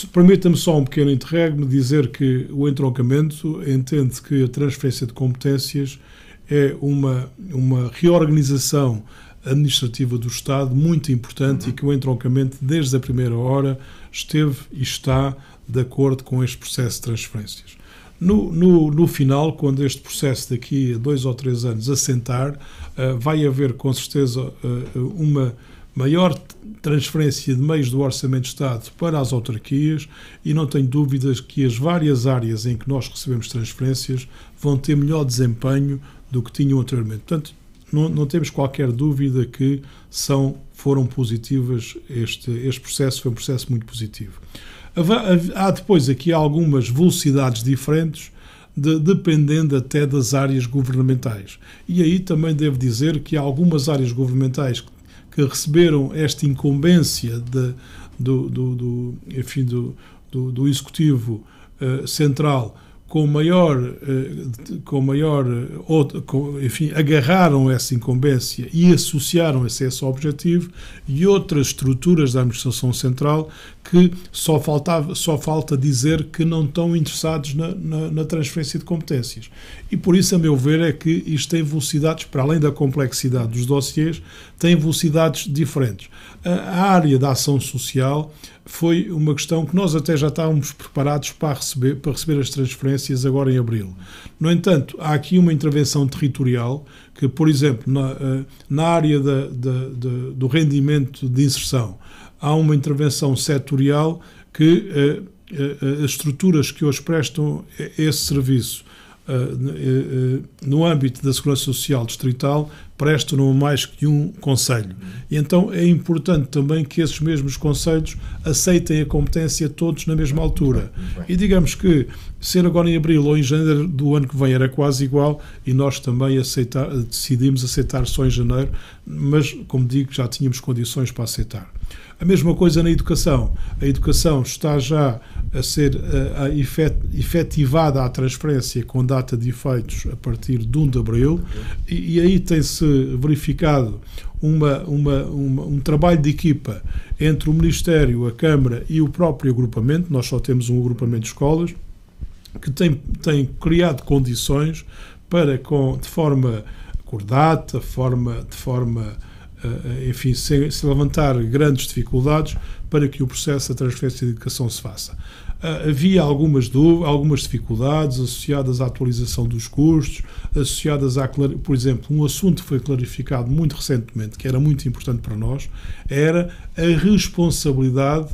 Permita-me só um pequeno interregno, dizer que o entroncamento entende que a transferência de competências é uma reorganização administrativa do Estado muito importante e que o entroncamento, desde a primeira hora, esteve e está de acordo com este processo de transferências. No final, quando este processo daqui a 2 ou 3 anos assentar, vai haver com certeza uma maior transferência de meios do Orçamento de Estado para as autarquias e não tenho dúvidas que as várias áreas em que nós recebemos transferências vão ter melhor desempenho do que tinham anteriormente. Portanto, não temos qualquer dúvida que foram positivas, este processo foi um processo muito positivo. Há depois aqui algumas velocidades diferentes, dependendo até das áreas governamentais. E aí também devo dizer que há algumas áreas governamentais que receberam esta incumbência do Executivo Central agarraram essa incumbência e associaram-se a esse objetivo, e outras estruturas da administração central que só falta dizer que não estão interessados na transferência de competências. E por isso, a meu ver, é que isto tem velocidades, para além da complexidade dos dossiês, tem velocidades diferentes. A área da ação social foi uma questão que nós até já estávamos preparados para receber as transferências agora em abril. No entanto, há aqui uma intervenção territorial que, por exemplo, na área do rendimento de inserção, há uma intervenção setorial que as estruturas que hoje prestam esse serviço no âmbito da Segurança Social Distrital prestam a mais que um concelho. E então é importante também que esses mesmos concelhos aceitem a competência todos na mesma altura. E digamos que ser agora em abril ou em janeiro do ano que vem era quase igual, e nós também decidimos aceitar só em janeiro, mas, como digo, já tínhamos condições para aceitar. A mesma coisa na educação. A educação está já a ser efetivada a transferência com data de efeitos a partir de 1 de abril, e aí tem-se verificado um trabalho de equipa entre o Ministério, a Câmara e o próprio agrupamento. Nós só temos um agrupamento de escolas que tem criado condições para, de forma acordada, enfim, sem levantar grandes dificuldades, para que o processo da transferência de educação se faça. Havia algumas dificuldades associadas à atualização dos custos, associadas por exemplo, um assunto que foi clarificado muito recentemente, que era muito importante para nós, era a responsabilidade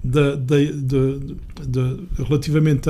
relativamente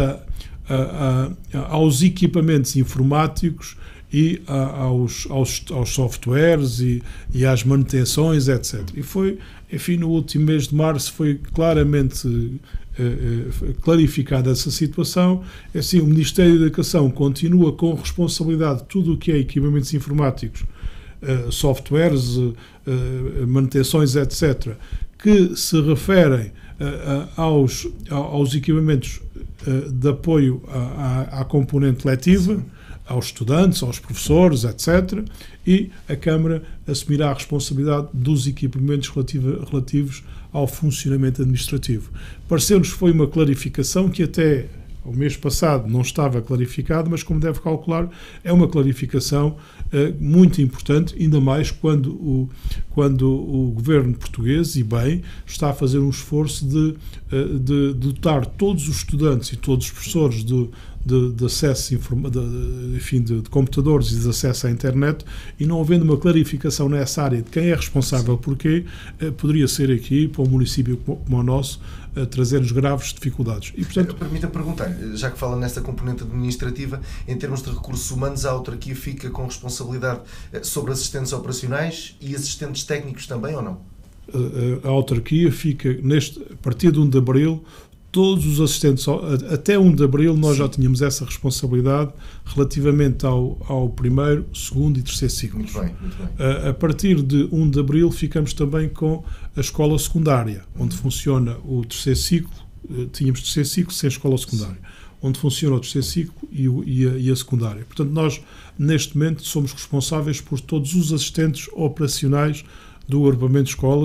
aos equipamentos informáticos e aos softwares e às manutenções, etc. E foi, enfim, no último mês de março foi claramente clarificada essa situação. Assim, o Ministério da Educação continua com responsabilidade de tudo o que é equipamentos informáticos, softwares, manutenções, etc., que se referem aos equipamentos de apoio à componente letiva, aos estudantes, aos professores, etc. E a Câmara assumirá a responsabilidade dos equipamentos relativos ao funcionamento administrativo. Pareceu-nos que foi uma clarificação que até o mês passado não estava clarificado, mas, como deve calcular, é uma clarificação muito importante, ainda mais quando o governo português, e bem, está a fazer um esforço de dotar todos os estudantes e todos os professores de acesso de computadores e de acesso à internet, e não havendo uma clarificação nessa área de quem é responsável porquê, poderia ser aqui, para um município como o nosso, trazer-nos graves dificuldades. E, portanto, permita-me perguntar, já que fala nesta componente administrativa, em termos de recursos humanos, a autarquia fica com responsabilidade sobre assistentes operacionais e assistentes técnicos também, ou não? A autarquia fica, a partir de 1 de abril, todos os assistentes, até 1 de abril nós já tínhamos essa responsabilidade relativamente ao primeiro, segundo e terceiro ciclos. Muito bem. A partir de 1 de abril ficamos também com a escola secundária, onde funciona o terceiro ciclo. Tínhamos terceiro ciclo sem escola secundária, onde funciona o terceiro ciclo e a secundária. Portanto, nós, neste momento, somos responsáveis por todos os assistentes operacionais do agrupamento de escolas,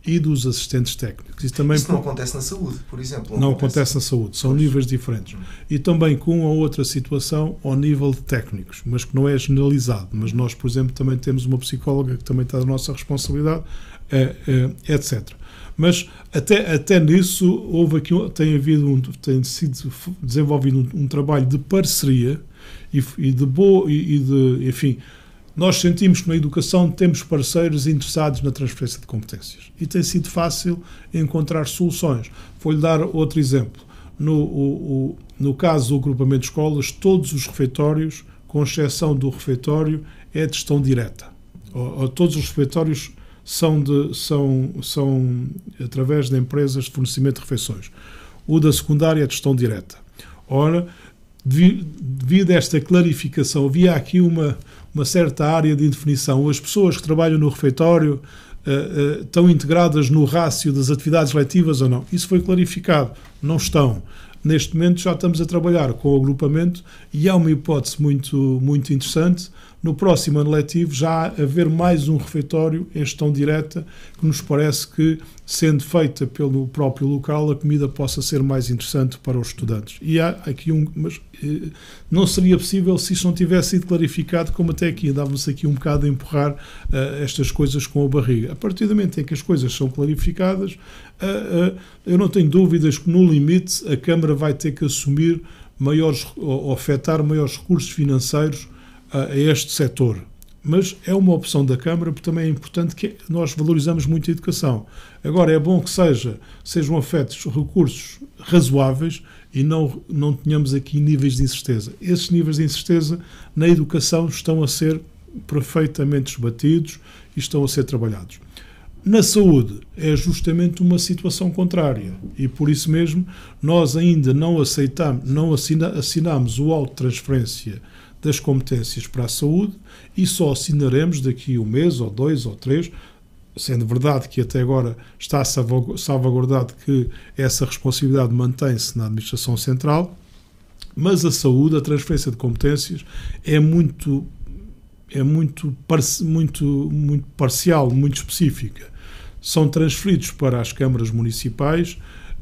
e dos assistentes técnicos. Isso não acontece na saúde, por exemplo? Não acontece na saúde, são níveis diferentes. E também com uma outra situação ao nível de técnicos, mas que não é generalizado. Mas nós, por exemplo, também temos uma psicóloga que também está da nossa responsabilidade, etc. Mas até nisso houve aqui, tem sido desenvolvido um trabalho de parceria enfim, nós sentimos que na educação temos parceiros interessados na transferência de competências e tem sido fácil encontrar soluções. Vou-lhe dar outro exemplo. No caso do agrupamento de escolas, todos os refeitórios, com exceção do refeitório, é de gestão direta. Todos os refeitórios são através de empresas de fornecimento de refeições. O da secundária é de gestão direta. Ora, devido a esta clarificação, havia aqui uma certa área de indefinição. As pessoas que trabalham no refeitório estão integradas no rácio das atividades letivas ou não? Isso foi clarificado. Não estão. Neste momento já estamos a trabalhar com o agrupamento e há uma hipótese muito, muito interessante. No próximo ano letivo já haver mais um refeitório em gestão direta, que nos parece que, sendo feita pelo próprio local, a comida possa ser mais interessante para os estudantes. E há aqui mas não seria possível se isto não tivesse sido clarificado, como até aqui andávamos aqui um bocado a empurrar estas coisas com a barriga. A partir do momento em que as coisas são clarificadas, eu não tenho dúvidas que no limite a Câmara vai ter que assumir ou afetar maiores recursos financeiros a este setor. Mas é uma opção da Câmara, porque também é importante que nós valorizamos muito a educação. Agora, é bom que sejam afetos recursos razoáveis e não tenhamos aqui níveis de incerteza. Esses níveis de incerteza na educação estão a ser perfeitamente esbatidos e estão a ser trabalhados. Na saúde é justamente uma situação contrária e por isso mesmo nós ainda não assinamos o auto de transferência das competências para a saúde e só assinaremos daqui um mês ou 2 ou 3, sendo verdade que até agora está salvaguardado que essa responsabilidade mantém-se na Administração Central, mas a saúde, a transferência de competências é muito parcial, muito específica. São transferidos para as câmaras municipais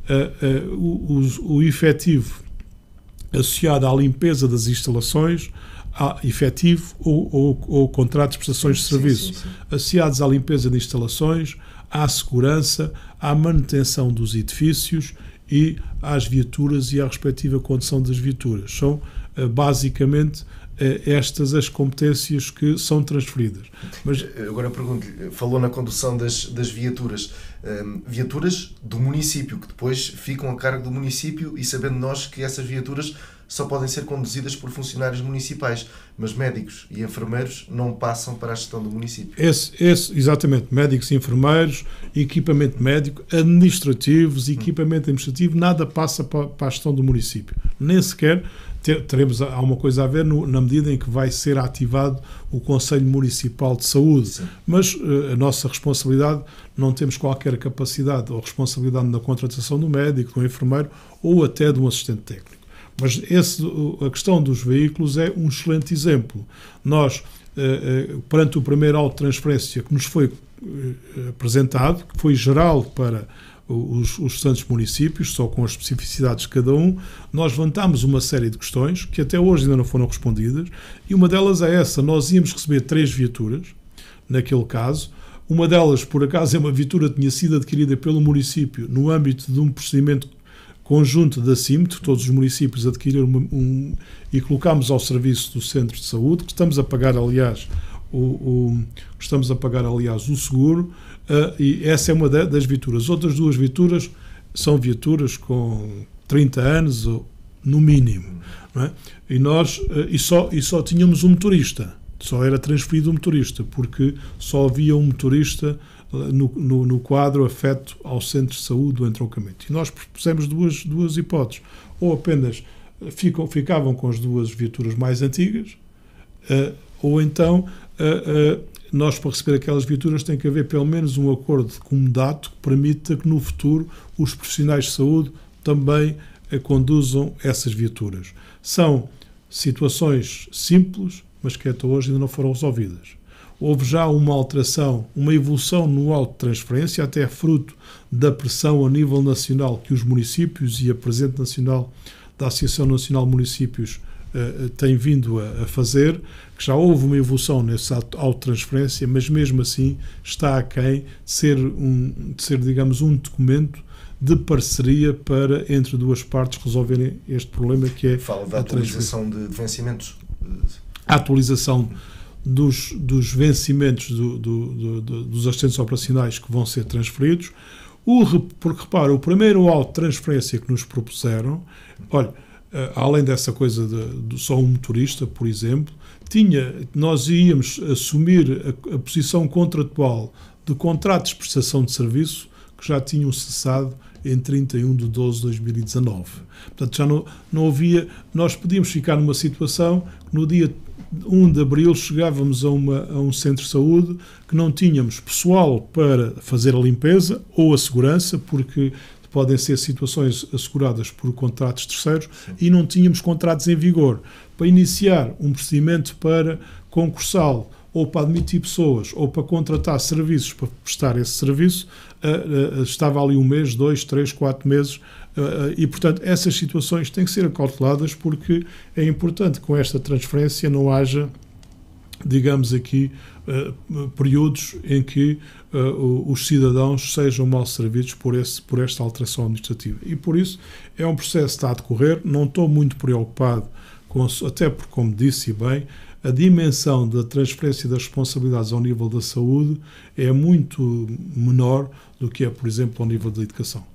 o efetivo associado à limpeza das instalações, efetivo ou contratos de prestações de serviço, associados à limpeza de instalações, à segurança, à manutenção dos edifícios e às viaturas e à respectiva condução das viaturas. São basicamente estas as competências que são transferidas. Mas agora pergunto-lhe, falou na condução das viaturas, viaturas do município, que depois ficam a cargo do município e sabendo nós que essas viaturas só podem ser conduzidas por funcionários municipais, mas médicos e enfermeiros não passam para a gestão do município. Exatamente, médicos e enfermeiros, equipamento médico, administrativos, equipamento administrativo, nada passa para a gestão do município. Nem sequer há uma coisa a ver na medida em que vai ser ativado o Conselho Municipal de Saúde. Sim. Mas a nossa responsabilidade, não temos qualquer capacidade ou responsabilidade na contratação do médico, do enfermeiro ou até de um assistente técnico. Mas a questão dos veículos é um excelente exemplo. Nós, perante o primeiro auto de transferência que nos foi apresentado, que foi geral para os santos municípios, só com as especificidades de cada um, nós levantámos uma série de questões que até hoje ainda não foram respondidas, e uma delas é essa: nós íamos receber 3 viaturas, naquele caso. Uma delas, por acaso, é uma viatura que tinha sido adquirida pelo município no âmbito de um procedimento conjunto da CIMT, todos os municípios adquiriram e colocámos ao serviço do centro de saúde, que estamos a pagar, aliás, o seguro, e essa é uma das viaturas. Outras 2 viaturas são viaturas com 30 anos, no mínimo, não é? E só tínhamos um motorista, só era transferido um motorista, porque só havia um motorista no quadro afeto ao centro de saúde do entroncamento. E nós propusemos duas hipóteses. Ou apenas ficavam com as 2 viaturas mais antigas, ou então nós, para receber aquelas viaturas, tem que haver pelo menos um acordo de comodato que permita que no futuro os profissionais de saúde também conduzam essas viaturas. São situações simples, mas que até hoje ainda não foram resolvidas. houve já uma alteração, uma evolução no alto de transferência, até fruto da pressão a nível nacional que os municípios e a Presidente Nacional da Associação Nacional de Municípios tem vindo a fazer, que já houve uma evolução nessa autotransferência, mas mesmo assim está aquém de ser, digamos, um documento de parceria para, entre duas partes, resolverem este problema que é... Fala da atualização de vencimentos. A atualização dos vencimentos dos assistentes operacionais que vão ser transferidos. Porque, repara, o primeiro auto de transferência que nos propuseram, olha, além dessa coisa de só um motorista, por exemplo, nós íamos assumir a posição contratual de contratos de prestação de serviço que já tinham cessado em 31 de 12 de 2019. Portanto, já não havia... Nós podíamos ficar numa situação que no dia 1 de abril chegávamos a um centro de saúde que não tínhamos pessoal para fazer a limpeza ou a segurança, porque podem ser situações asseguradas por contratos terceiros, e não tínhamos contratos em vigor. Para iniciar um procedimento para concursá-lo, ou para admitir pessoas, ou para contratar serviços para prestar esse serviço, estava ali 1 mês, 2, 3, 4 meses, e, portanto, essas situações têm que ser acauteladas, porque é importante que com esta transferência não haja, digamos aqui, períodos em que os cidadãos sejam mal servidos por esta alteração administrativa. E por isso é um processo que está a decorrer. Não estou muito preocupado, até porque, como disse bem, a dimensão da transferência das responsabilidades ao nível da saúde é muito menor do que é, por exemplo, ao nível da educação.